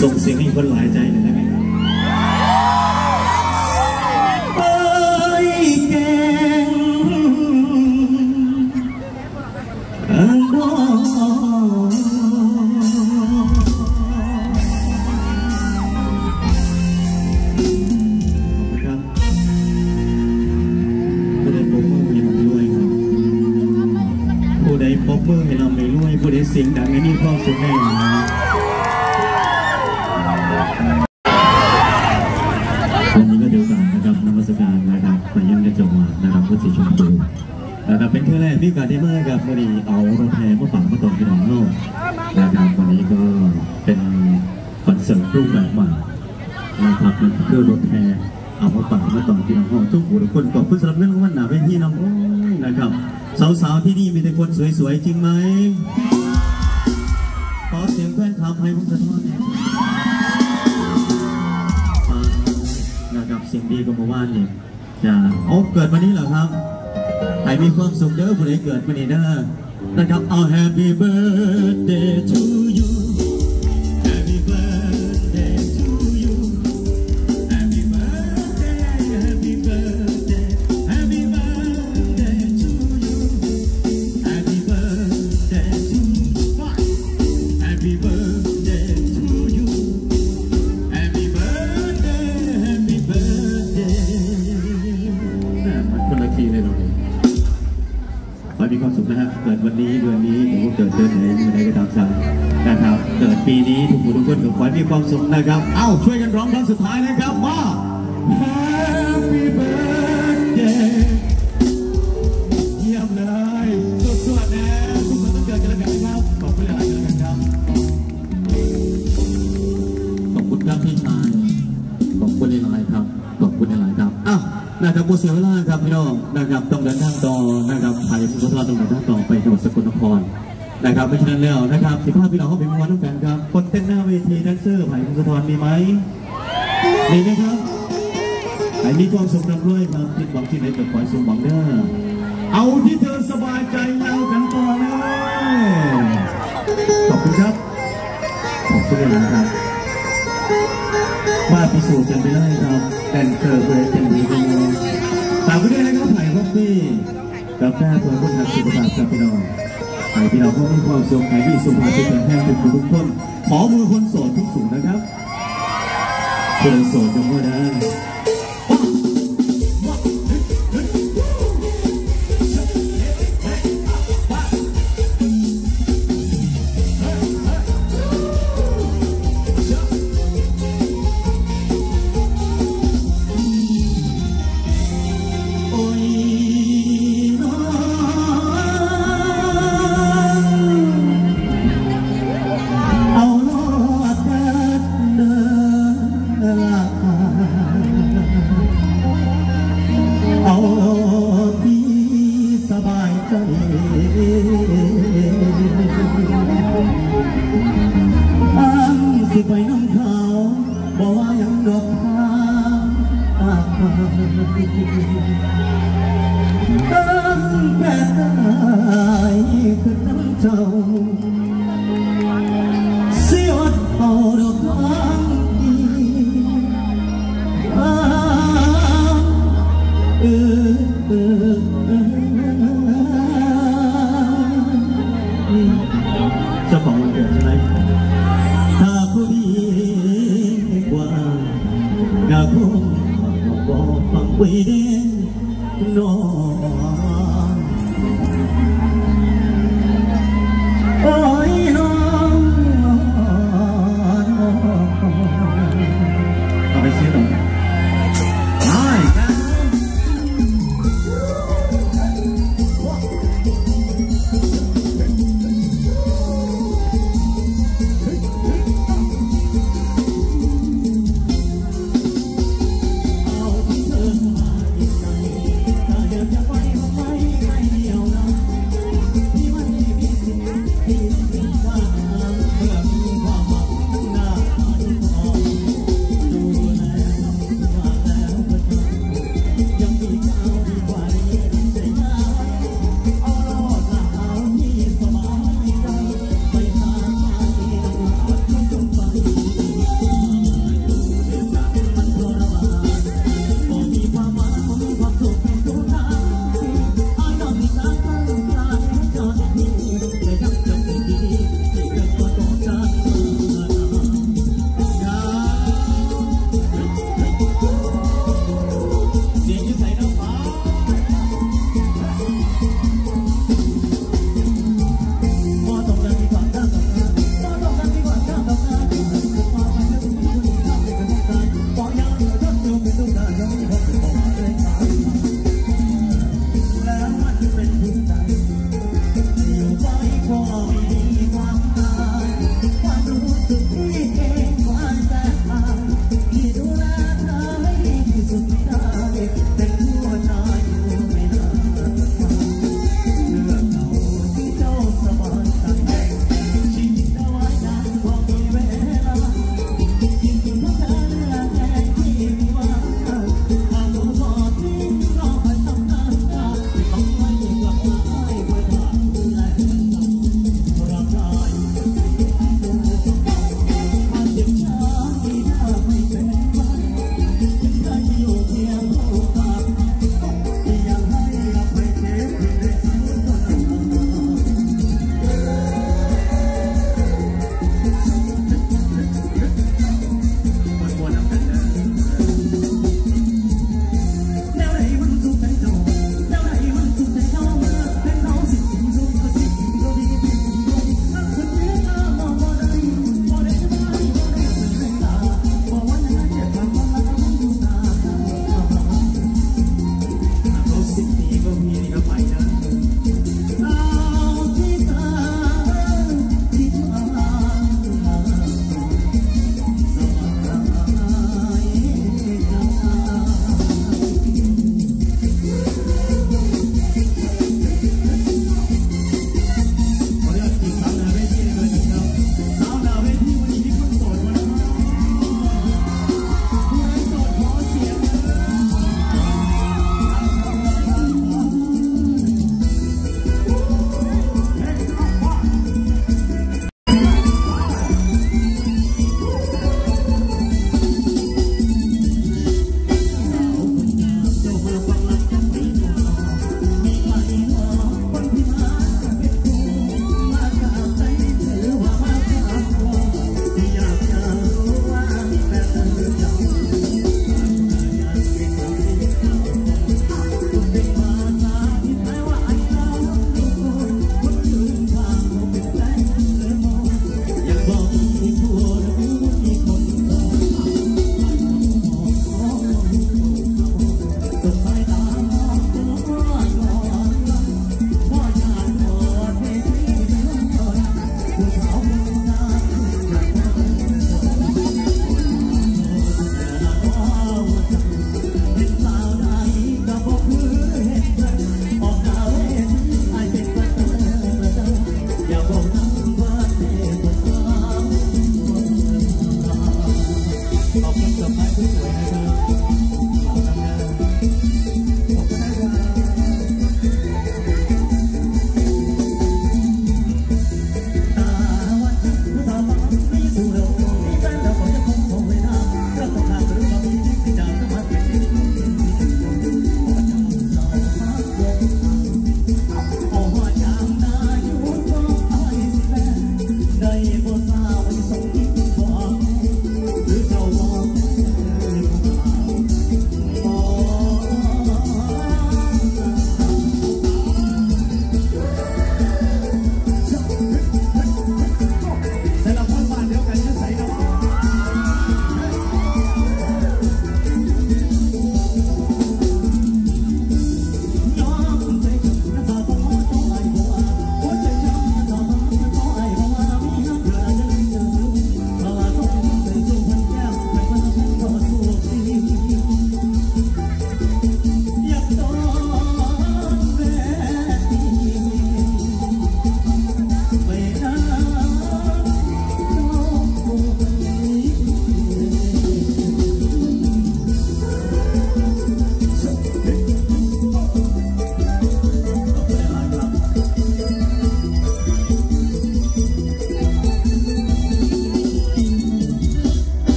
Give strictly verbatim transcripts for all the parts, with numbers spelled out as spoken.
ส่งเสียงให้คนหลายใจหน่อยได้ไหมครับเอ้ยแกงอันดอนปรบมือให้เราไม่รวยผู้ใดเสียงดังไม่มีความสุขแน่วันนี้ก็เดียวกันนะครับนมัสการนะครับไปยังในจังหวัดนะครับพุทธิชมพูนะครับเป็นเที่ยวแรกที่การได้มากับวันนี้เอารถแห่มาฝังมาตรงที่หนองโน่นะครับวันนี้ก็เป็นคอนเสิร์ตรูปแบบใหม่นะครับเป็นเครื่องรถแห่เอามาฝังมาตรงที่หนองโน่ทุกผู้ทุกคนขอบคุณสำหรับเรื่องวันหนาเป็นที่น้องนะครับสาวๆที่นี่มีแต่คนสวยๆจริงไหมขอเสียงแฟนคลับให้ผมสะท้อนนะครับเสียงดีกว่าเมื่อวานนี่จะโอ้เกิดวันนี้เหรอครับให้มีความสุขเด้อผู้ใดเกิดวันนี้เด้อนะครับเอา Happy Birthday to you Happy Birthday to you Happy Birthday Happy Birthday Happy Birthday to you Happy Birthday to Happy Birthday to you Happy Birthday Happy Birthday น่ามันคนละคีย์เลยเนาะขอให้มีความสุขนะฮะเกิดวันนี้เดือนนี้หรือว่าเกิดเดือนไหนเมื่อใดก็ตามสั่งนะครับเกิดปีนี้ทุกคนทุกคนขอให้มีความสุขนะครับเอ้าช่วยกันร้องครั้งสุดท้ายนะครับว่า Happy Birthday เยี่ยมเลยสุดๆนะทุกคนต้องเกิดกันแล้วกันครับขอบคุณอะไรกันแล้วกันครับขอบคุณครับพี่ชายขอบคุณในไลน์ครับขอบคุณในไลน์ครับอ้าวนะครับโมเสียเวลาครับพี่น้องนะครับต้องเดินทางต่อนะครับไทยพุทธราต้องเดินทางต่อไปจังหวัดสกลนครนะครับเพราะฉะนั้นแล้วนะครับสิบห้าพี่น้องเขาเป็นมวลต้องกันครับคนเต้นหน้าเวทีแดนเซอร์ไผ่พุทธรามีไหมมีไหมครับไผ่มีความสุขร่ำรวยครับคิดหวังที่ไหนเกิดขอให้สมหวังเด้อเอาที่เธอสบายใจแล้วกันต่อเลยขอบคุณครับขอบคุณเลยนะครับมาพิสูจน์กันไปได้ครับแดนเซอร์เบรกเป็นดีกันเลยตามไปด้วยนะครับไผ่คอฟฟี่กาแฟเพื่อคนทำสุขภาพครับพี่น้องไผ่พี่น้องก็มีความสุขไผ่ที่สุขภาพที่แข็งแรงเป็นทุกคนขอมือคนโสดทุกสูงนะครับคนโสดจงว่าได้เจ้าของวันเกิดใช่ไหมถ้าผู้ดีกว่าก็คงบอกฟังไว้เด่นนอน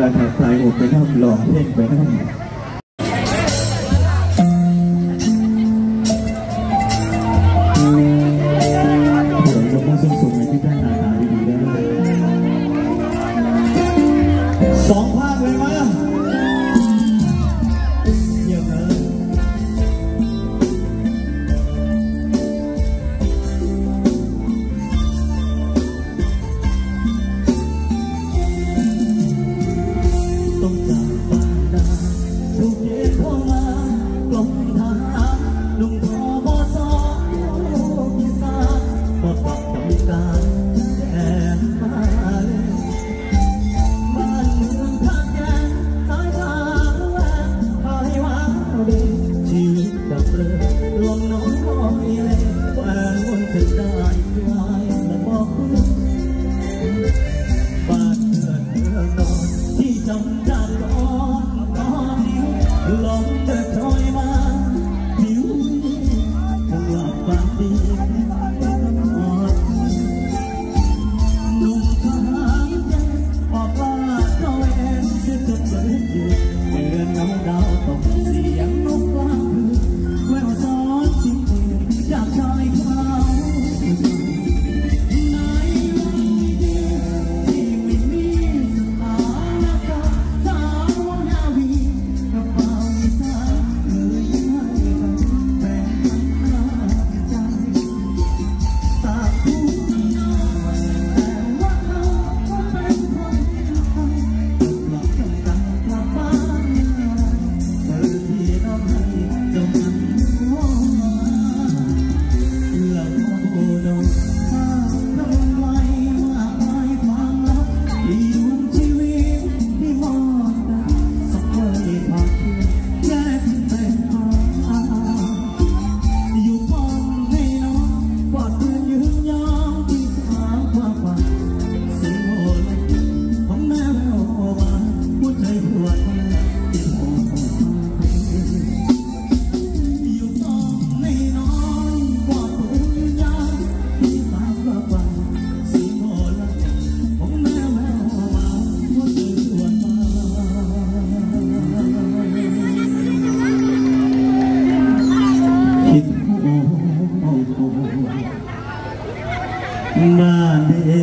นะครับใส่อกไปนั่งหล่อเพ่งไปนั่งสองภาคเลยมั้ยเยี่ยมเลยต้องจากบ้านดาถูกเย็นเข้ามากลมทหารนุ่งทอบอสองพิซาก็ปรับทำการแอบมาเลยบ้านเมืองทางแยกสายทางแหวกพายว่าดีชีวิตดับเรือลมน้อยเลยแหวนวนจะได้คลายและบอกเพื่อนบ้านเกิดเมืองนอนที่จำได้ก่อนตอนนี้ลมเดินถอยมาผิวคงหลับฝันดีหนุ่มทหารแก่ออกบ้านเขาเองเสียจนเกิดอยู่เดือนเงาดาวตกเสียงนกกลางคืนแววซ้อนชิมเพียงจากชายเขาในวันที่ไม่มีสถานการณ์สาวนาวีกระเป๋าสายเลยให้กันแบ่งปันใจตาคู่แต่ว่าเขาก็เป็นคนไทยหลอกกันกันกลับบ้านเมื่อที่น้ำให้เจ้ามันร้องมาแล้วพอโดนข้าทำไว้มากมายความลับที่ยุ่งชีวิตที่มอดได้สักวันผ่านคืนแยกเป็นความอาอยู่ป้อนให้น้องกอดเพื่อนยืนยาวที่ทางความฝันเสียงโหดของแม่แววมาหัวใจปวดติดหัวอยู่ป้อนให้น้องกอดเพื่อนยืนยาวที่ทางความฝันเสียงโหดของแม่แววมาหัวใจปวดคิดโอ้บ้านเด้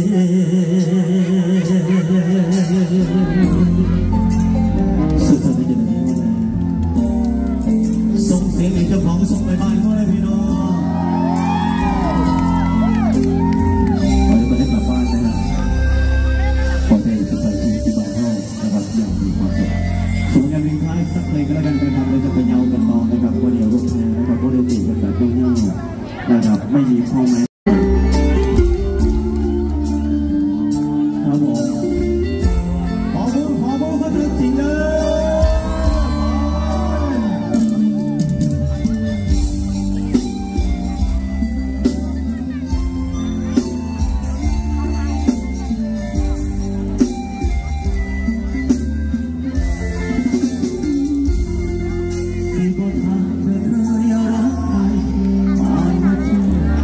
สุดท้ายจะได้ส่งเสียงให้เจ้าของส่งไปบ้านเขาเลยพี่น้องขอให้มาได้กลับบ้านนะครับขอให้สุขภาพชีวิตที่บ้านเขานะครับอย่างมีความสุขส่งงานเพลงท้ายสักเพลงก็แล้วกันไปทำเลยจะไปเยากันต่อนะครับวันเดียวรุ่งแพ้นะครับก็ได้ตีกันแบบเงี้ยวๆนะครับไม่มีข้อแม้ครับผมขอบูขอบูก็ถึงจริงเลยที่บนทางเธอเคยรักใครผ่านมาเจอ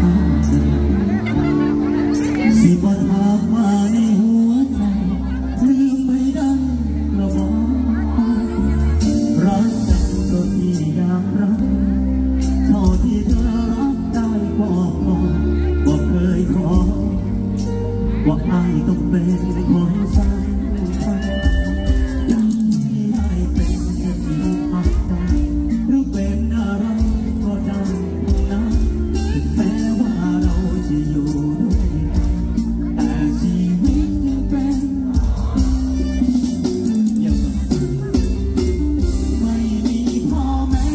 สิบทางมาในหัวใจลืมไม่ได้กระบอกรักกันก็ที่อยากรักเท่าที่เธอรักได้ก็พอว่าเคยขอว่าอายต้องเป็นคนสร้างใครยังไม่ได้เป็นแค่ที่พักใจหรือเป็นอะไรก็ได้นะถึงแม้ว่าเราจะอยู่ด้วยแต่ชีวิตยังเป็นอย่างไม่มีพ่อแม่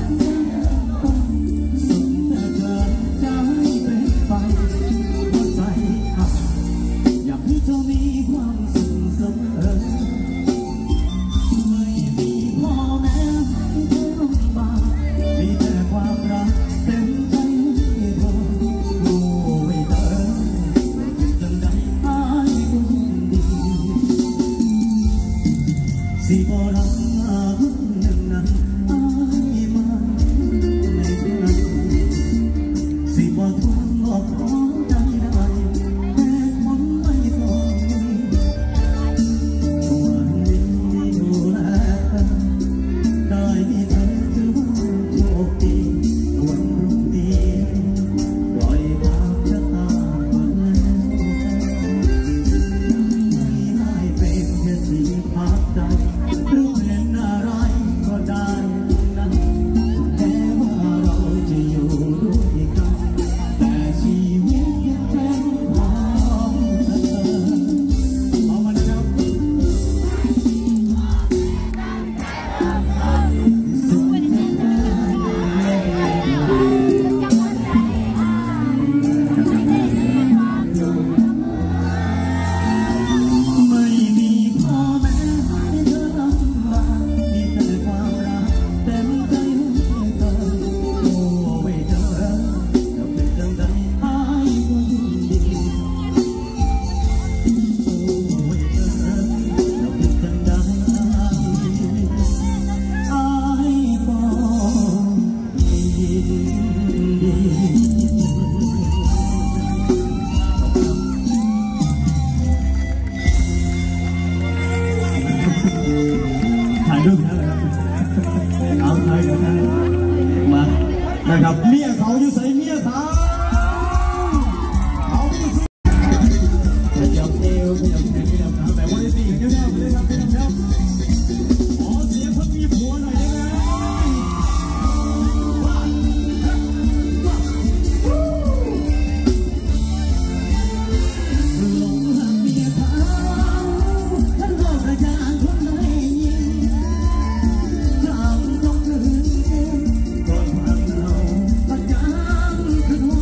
สุดแต่เธอจะให้เป็นไปเพราะใจหักอยากให้เธอมีความสุขเสมอไม่มีพ่อแม่ที่เธอลำบากมีแต่ความรักเต็มใจให้เธอรู้ไว้เธอจังใดอายก็ยินดีสิบ่รักคนหนึ่งนั้นอายมาในเดือนสิบ่ทนบอกขอใจได้แต่คนไม่พอวันนะครับเมียเขาอยู่ใส่เมียเขาเขาไม่ซื้อขยับเอวขยับแขนขยับขาแบบว่าได้ตีกันเยอะๆเลยครับพี่น้องขอเสียงคนมีผัวหน่อยได้ไหม Hãy subscribe cho kênh Ghiền Mì Gõ để không bỏ lỡ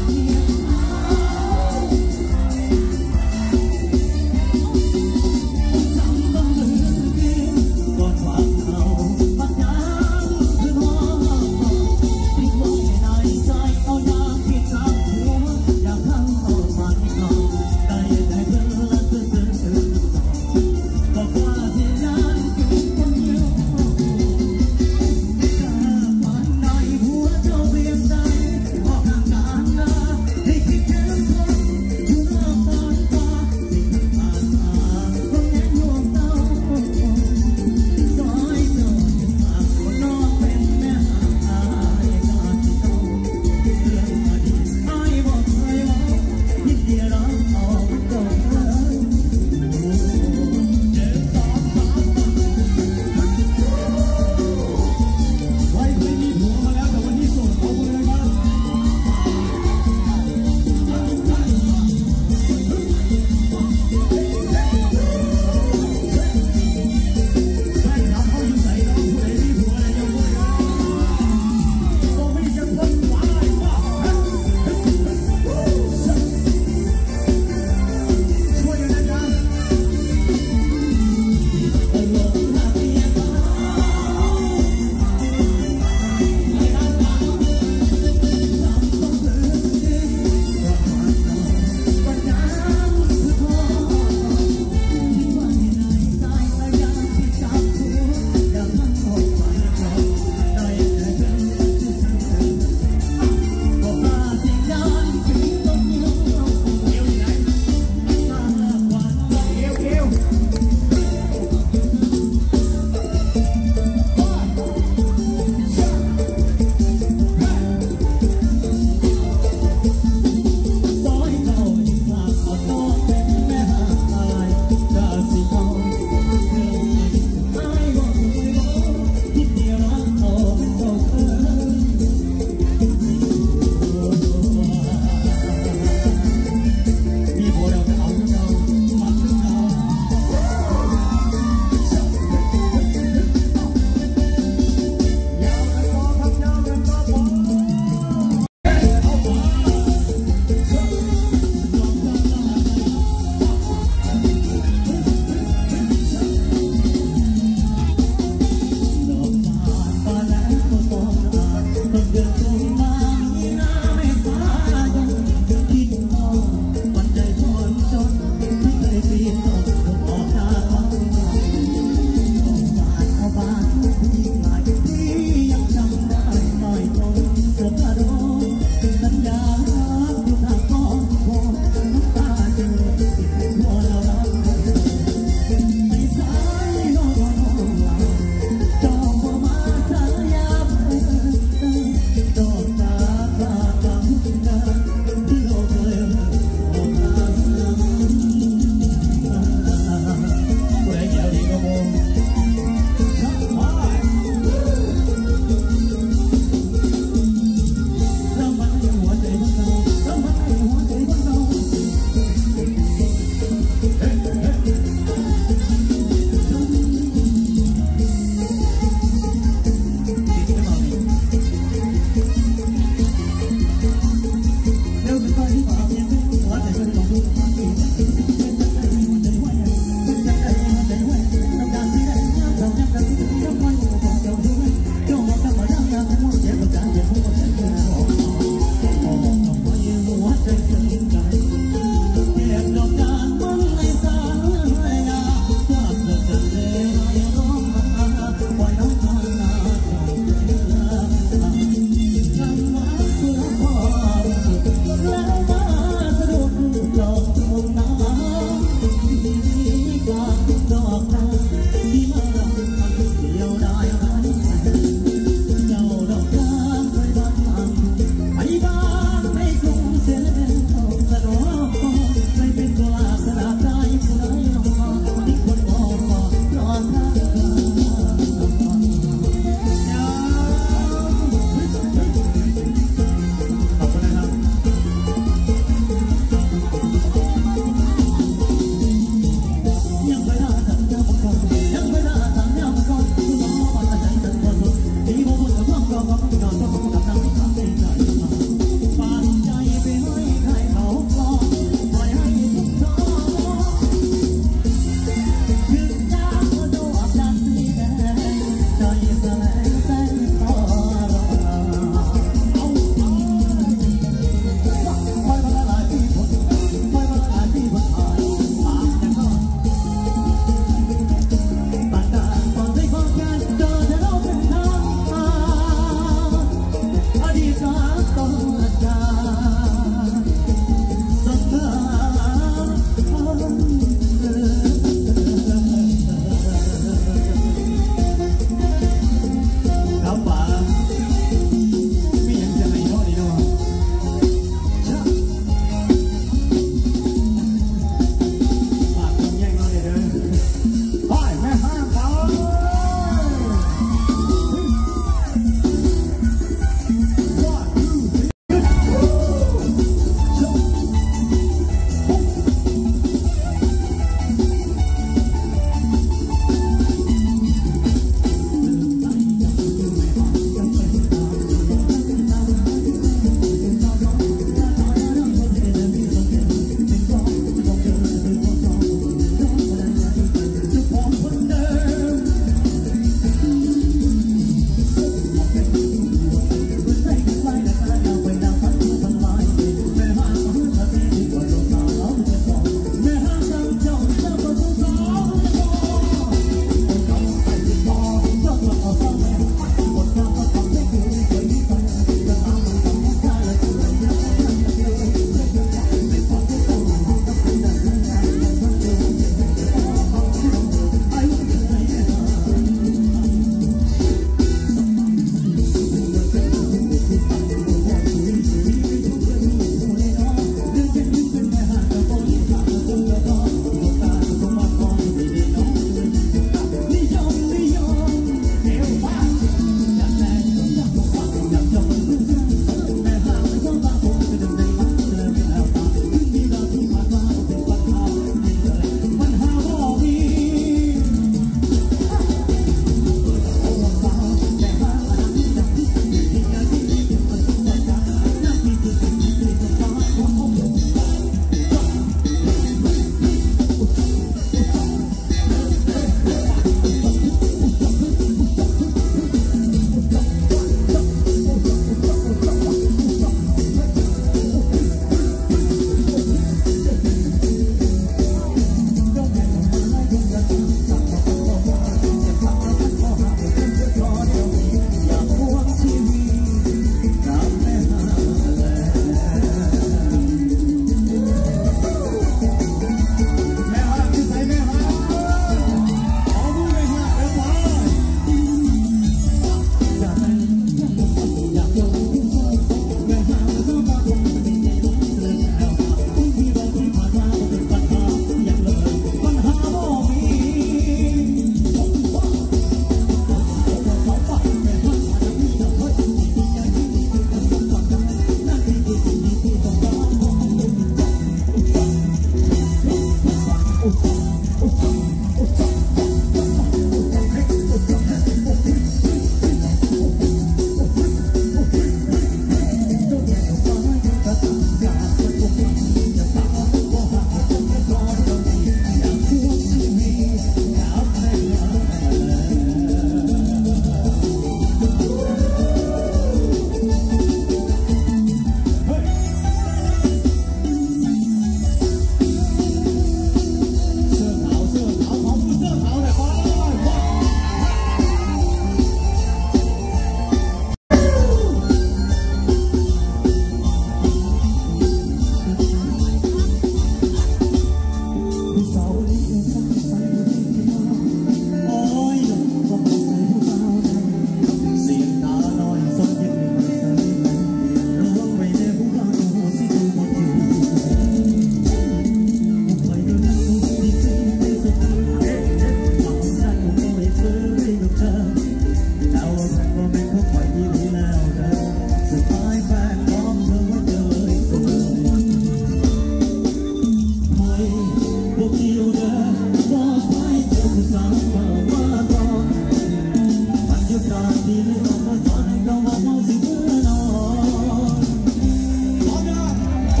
ที่เลยบอกว่าตอนนั้นก็บอกว่าสิเมื่อนอนพร้อมนะไป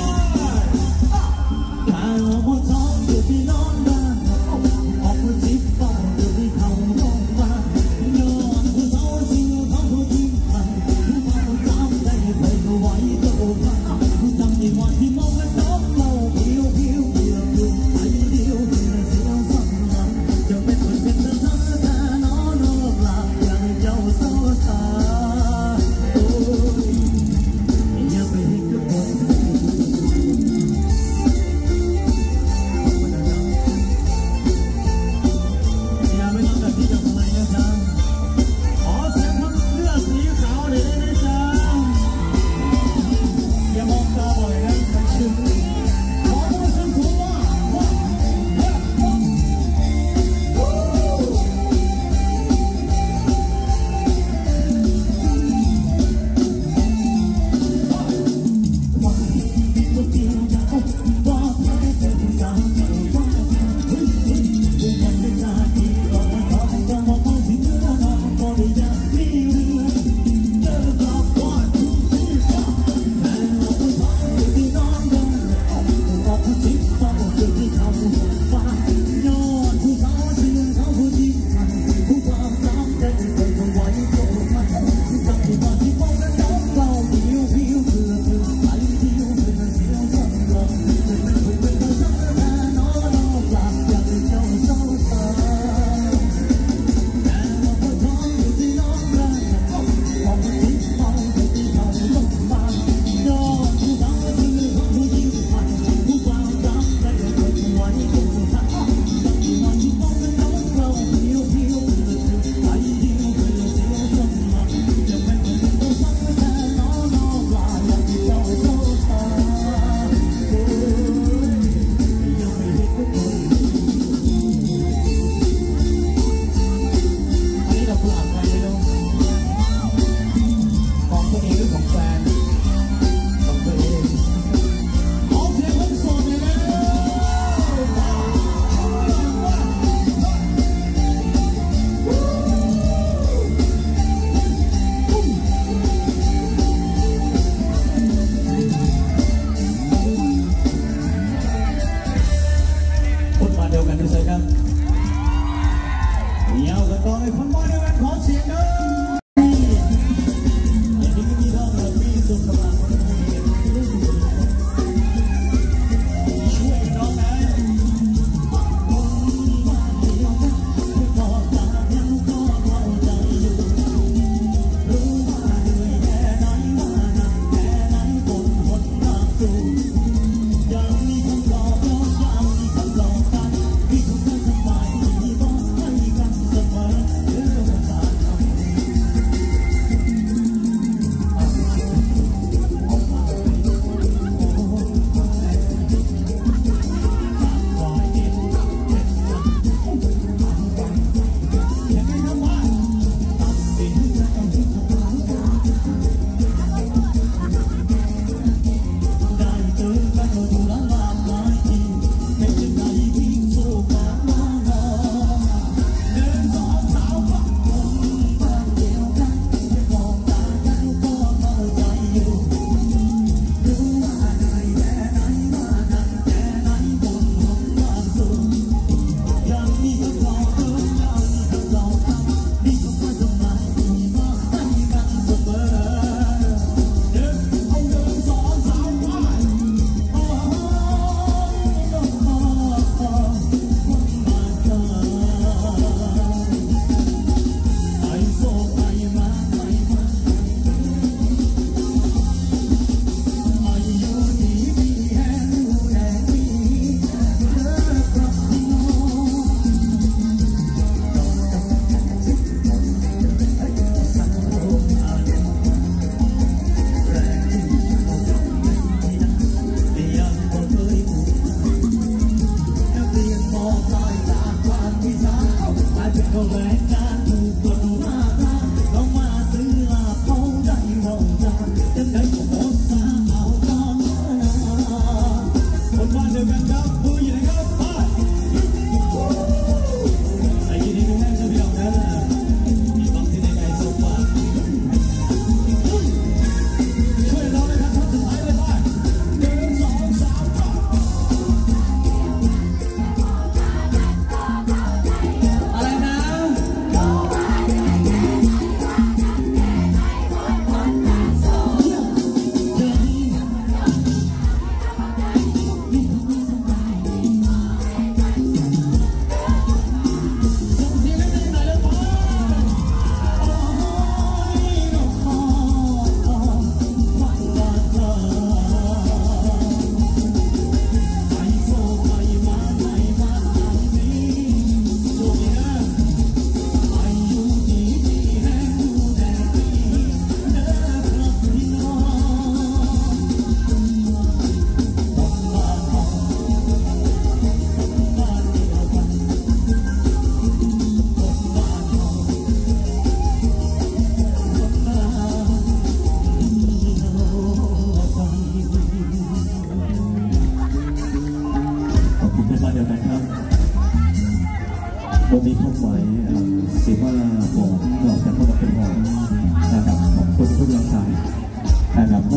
กายออกมาท้องเดี๋ยวที่นอนบ้านออกมาจิบบ้านเดี๋ยวที่เขามองบ้านย้อนผู้สาวสิ่งเขาผู้ทิ้งไปผู้มาคนจำได้ไปก็ไหวก็โอ้บ้าผู้จำในวันที่มองและน้องเราเพียวเพียวเพียวเพียวไปเดียวเพียวเสียวสั่งมันจะเป็นคนเป็นเธอแต่น้องนอกหลับอย่างเจ้าโซซา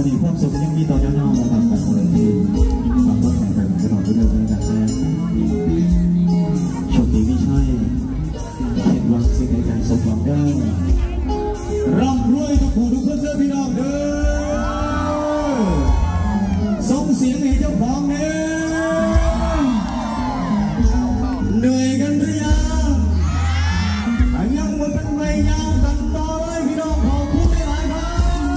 นี้ความสุขยังมีต่อยาวๆนะครับแต่คนที่ฟังก็แข่งกันตลอดไปเลยนะครับโชคดีไม่ใช่เห็นว่าสิ่งใดการสมหวังได้ร่ำรวยทุกผู้ทุกคนเด้อพี่น้องเด้อส่งเสียงให้เจ้าของเด้อเหนื่อยกันหรือยังถ้ายังไม่เป็นไม่ยาวกันต่อเลยพี่น้องขอบคุณหลายๆครับ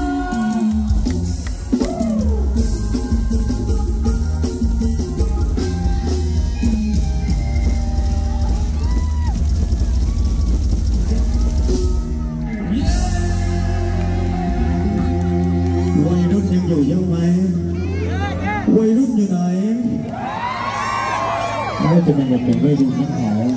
วัยรุ่นยังอยู่เยอะไหมวัยรุ่นอยู่ไหนไม่จะเป็นแบบเป็นวัยรุ่นที่เขา